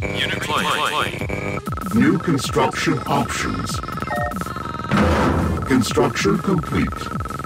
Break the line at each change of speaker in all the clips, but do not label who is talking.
Unit deployed.
New construction options. Construction complete.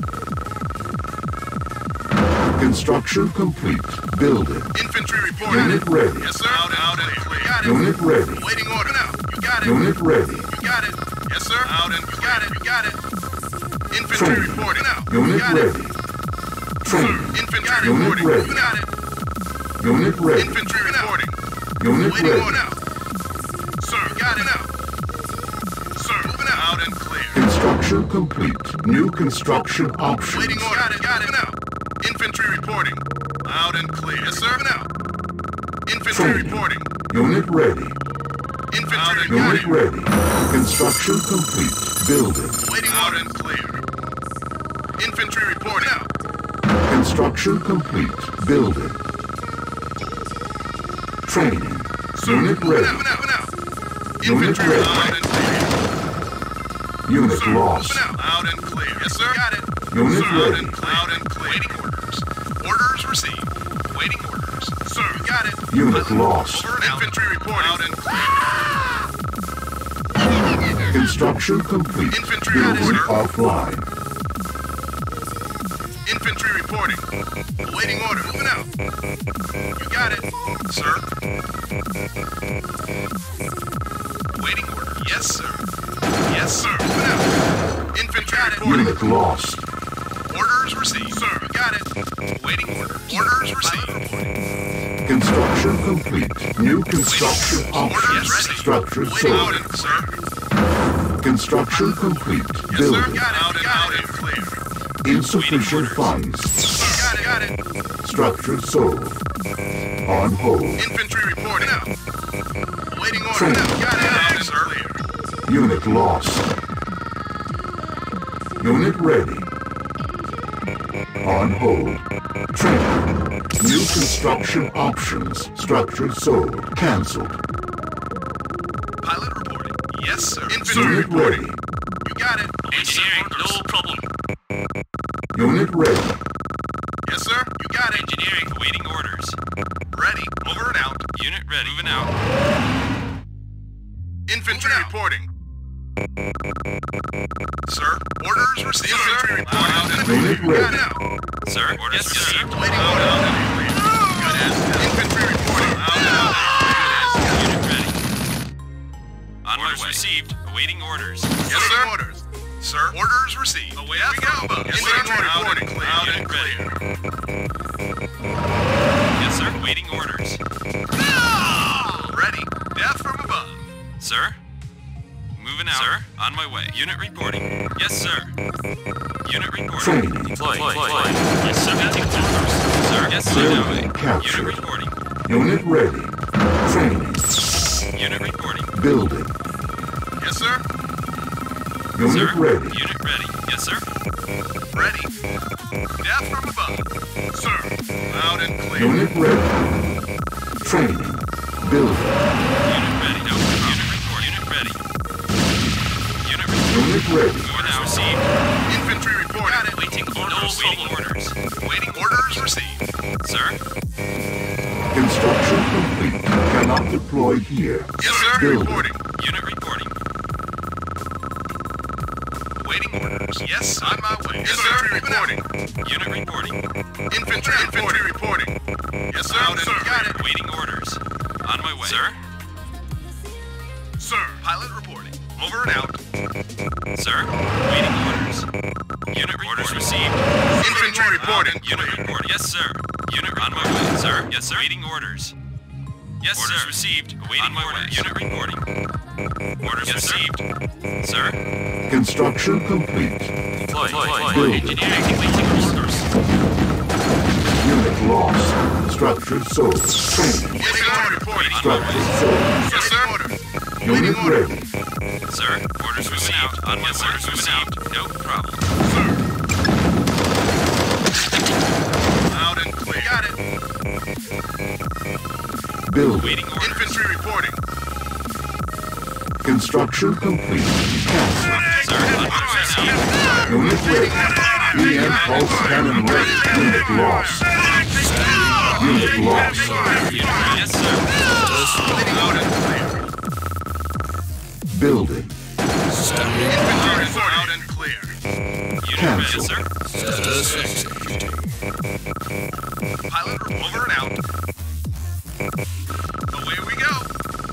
Construction complete. Building.
Infantry reporting.
Unit ready.
Yes, sir. Out and clear. Got it.
Unit ready.
Waiting order now. You got it.
Unit ready.
You got it. Yes, sir. Out and you got it. You got it. Infantry
Training.
reporting now.
Unit
You got
ready.
it.
Training.
Infantry
Unit
reporting.
ready.
You got it.
Unit ready.
Infantry reporting.
Unit
Waiting
ready.
order now. Sir, you got it now. Sir, moving out and clear.
Construction complete. New construction options.
Waiting order. Got it now. Infantry reporting. Loud and clear. Yes, sir. Now. Infantry
Training.
reporting.
Unit ready.
Infantry
Unit
reporting.
ready. Construction complete. Building.
Waiting order and clear. Infantry reporting. Now.
Construction complete. Building. Training. Unit ready.
Now.
Unit
Infantry
ready.
loud and clear.
Unit
Sir,
lost.
moving out. Loud and clear. Yes, sir. Got it.
Unit
Sir,
ready.
Loud and clear. Waiting orders. Orders received. Waiting orders. Sir, got it.
Unit lost.
Over and out. Infantry reporting. Loud and clear.
Construction complete.
Infantry got it,
Building
sir.
offline.
Infantry reporting. Awaiting order. Moving out. You got it, sir. Waiting order. Yes, sir. Yes, sir. Moving out. Infantry reporting.
Unit lost.
Orders received. Sir, you got it. Waiting order. Orders received.
Construction complete. New construction options.
ready.
Structure
Waiting
sold.
order, sir.
Construction complete.
Yes, sir.
Building.
Got it. Got it. Clear.
Insufficient funds.
Sir, got it.
Structure sold. On hold.
Infantry reporting. Now. Waiting order.
Training.
Now. Got it. Got it, sir. Clear.
Unit lost. Unit ready. On hold. Training. New construction options. Structure sold. Cancelled.
Pilot reporting. Yes, sir. Infantry
Unit
reporting.
ready.
You got it.
Engineering, no problem.
Unit ready.
Yes, sir. You got it.
Engineering, awaiting orders.
Ready. Over and out.
Unit ready. Moving out.
Infantry reporting. Sir, orders received. Infantry reporting.
Unit
You got
ready.
it now.
Sir, orders received.
Waiting order. Good as infantry reporting.
Unit ready. On my way. Received. Awaiting orders.
Yes, sir. Orders. Sir, orders received. Away we go. Yes, sir. Reporting. Loud and clear.
Yes, sir. Awaiting orders.
Ready. Death from above.
Sir? Moving out. Sir? On my way. Unit reporting. Yes, sir. Unit reporting.
Training.
Deploying. Yes, sir. Meeting orders. Sir? Yes, sir.
Building captured.
Unit reporting.
Unit ready. Training.
Unit reporting.
Building.
Yes, sir.
Unit
Sir?
ready.
Unit ready. Yes, sir.
Ready. Death from above. Sir. Loud and clear.
Unit ready. Training. Building.
Unit ready. No. Unit report. Unit ready. Unit report.
Unit ready.
Orders received.
Infantry reporting. Got it.
Waiting orders. Waiting orders.
Waiting orders received.
Sir?
Construction complete. Cannot deploy here.
Yes, sir.
Building.
Reporting.
Unit reporting.
Waiting orders. Yes, on my way. Yes, sir. Reporting.
Unit reporting.
Infantry reporting. Yes, sir.
Loud and
Sir. Got it.
Waiting orders. On my way. Sir?
Sir. Pilot reporting. Over and out.
Sir? Waiting orders. Unit orders received.
Infantry reporting.
Unit report. Yes, sir. Unit on my way. Sir? Yes, sir. Waiting orders. Yes, orders sir. Received. Awaiting on my way. Unit reporting. Orders yes, received. Sir?
Construction complete.
Deploy.
Building.
Engineering. Waiting orders.
Unit lost. Structure sold. Training.
Yes, sir. Reporting.
Structure sold.
Yes, sir. Order.
Unit ready.
Sir? Orders received. On my orders received. No problem.
Sir. Loud and clear. Got it.
Building.
Waiting orders.
Infantry reporting.
Construction complete. Cancel.
Sir? Orders received.
Unit ready. EM pulse cannon ready. Unit lost. Unit lost.
Yes, sir.
Waiting order.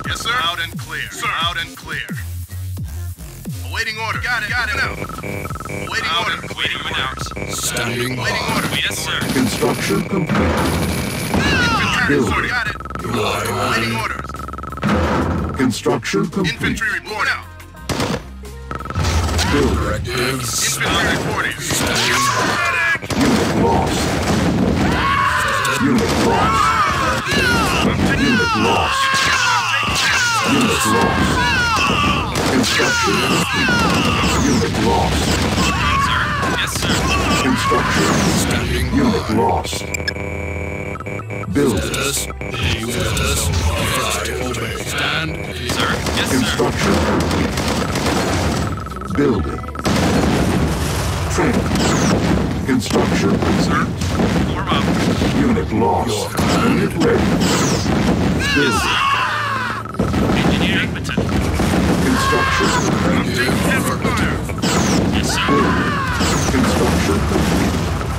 Yes, sir. Loud and clear. Sir. Loud and clear. Awaiting order. Got it. Got it. Awaiting order.
Waiting out.
Standing
Awaiting
by.
order.
Yes, sir.
Construction complete.
Infantry
Building.
report. Got it. Awaiting orders.
Construction complete.
Infantry report out.
Building.
Directives.
Infantry reporting.
Unit lost. Unit lost. Unit lost. Unit lost. Construction complete. Unit lost.
Sir. Yes, sir.
Construction.
Standing
Unit
by.
lost. Building.
Status. Status. Right. Obey. Stand.
Sir. Yes, sir.
Construction complete. Building. Training. Construction.
Sir.
Warm up.
Unit lost. Unit ready. Building.
Engineering potential.
Construction complete.
Heavy fire.
Yes, sir.
Building. Construction complete.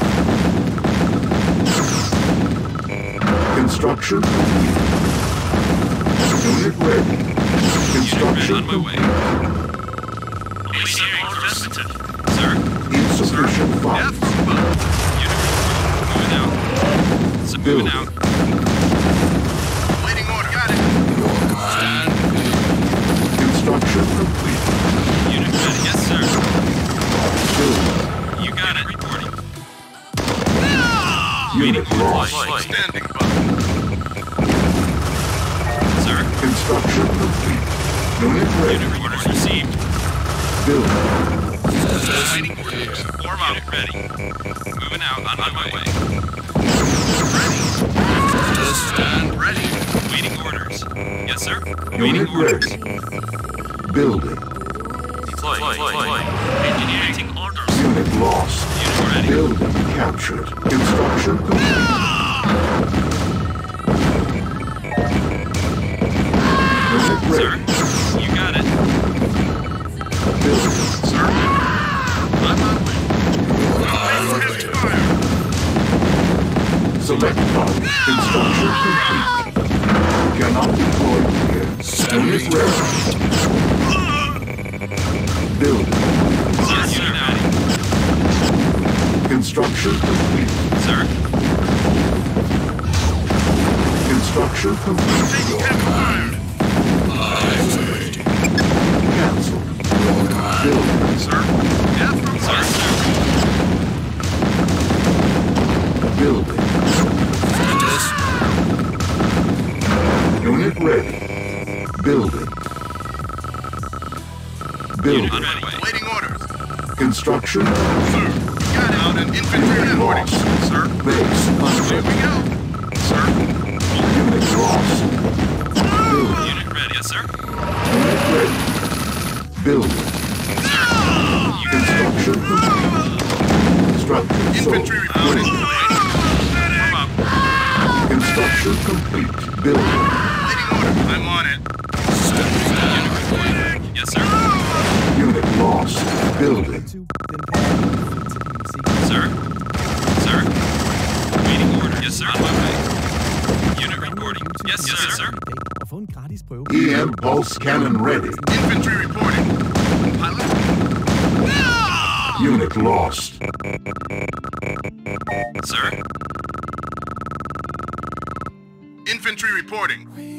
Construction complete. Unit ready. Construction
on my way.
complete.
Engineering positive. Sir.
Insufficient funds.
Unit moving out. So moving out.
Awaiting order. Got it.
Stand.
Construction complete.
Unit ready. Yes, sir.
Building.
You got it. Reporting.
Unit lost.
Standing by.
Sir.
Construction complete. Unit ready.
Unit orders received.
Building.
Awaiting orders.
Warm up. Unit ready. Moving out on my way.
Stand.
Ready.
Waiting orders. Yes, sir. Waiting
Unit
orders.
ready. Building.
Deploy. Engineering orders.
Unit lost.
Unit ready.
Building captured. Construction complete. Unit
Sir.
ready.
You got it.
Building.
Sir. I'm on way. Heavy fire.
Select part. Construction complete. Cannot deploy here. Unit ready. Building.
Yes, unit ready.
Construction complete.
Sir.
Construction complete.
Heavy fire.
Cancel. Building.
Sir. Death from
Sir.
fire.
Building. Unit ready. Building.
Unit
Building.
ready.
Awaiting orders.
Construction.
Sir. Got it. Out an infantry
Unit
reporting.
lost.
Sir.
Base
Here
under.
we go. Sir.
Unit lost. Building.
Unit ready. Yes, sir.
Unit ready. Building. Construction complete. Structure
Infantry
sold.
reporting.
Warm up.
Construction complete. Building.
Awaiting order. I'm on it.
Unit reporting. Yes, sir.
Unit lost. Building.
Sir. Sir. Waiting order. Yes, sir. On my way. Unit reporting. Yes, sir. Yes, sir.
Og få en gratis prøve.
EM pulse cannon ready.
Infantry reporting. Pilot.
Unit lost.
Sir.
Infantry reporting.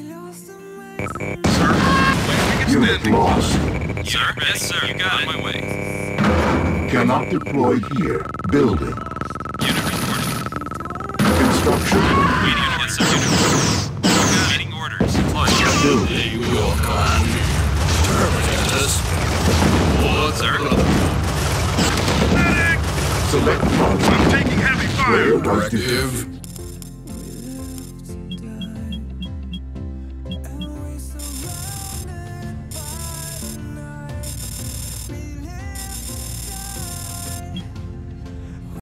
Sir. Waiting
Unit
extending.
lost.
Sir. Yes, sir. You got it. On my way.
Cannot deploy here. Building.
Unit reporting.
Construction complete.
Waiting orders. Yes, sir. Unit reporting. Waiting orders. Deploy.
Building.
Sir.
Select part.
I'm taking heavy fire.
Player was defeated.